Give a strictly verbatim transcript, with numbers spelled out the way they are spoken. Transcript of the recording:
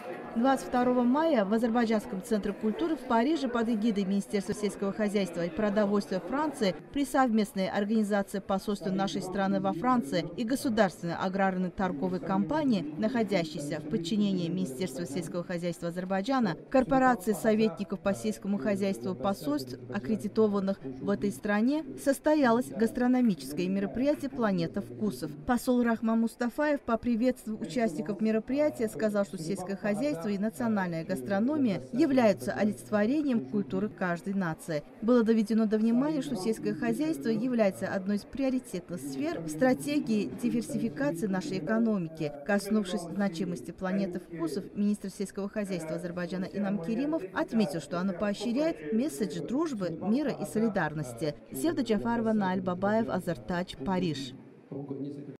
двадцать второго мая в Азербайджанском центре культуры в Париже под эгидой Министерства сельского хозяйства и продовольствия Франции при совместной организации посольства нашей страны во Франции и государственной аграрной торговой компании, находящейся в подчинении Министерства сельского хозяйства Азербайджана, корпорации советников по сельскому хозяйству посольств, аккредитованных в этой стране, состоялось гастрономическое мероприятие «Планета вкусов». Посол Рахман Мустафаев, поприветствовав участников мероприятия, сказал, что сельское хозяйство и национальная гастрономия являются олицетворением культуры каждой нации. Было доведено до внимания, что сельское хозяйство является одной из приоритетных сфер в стратегии диверсификации нашей экономики. Коснувшись значимости планеты вкусов, министр сельского хозяйства Азербайджана Инам Керимов отметил, что оно поощряет месседж дружбы, мира и солидарности. Севда Джафарова, Наиль Бабаев, Азертадж, Париж.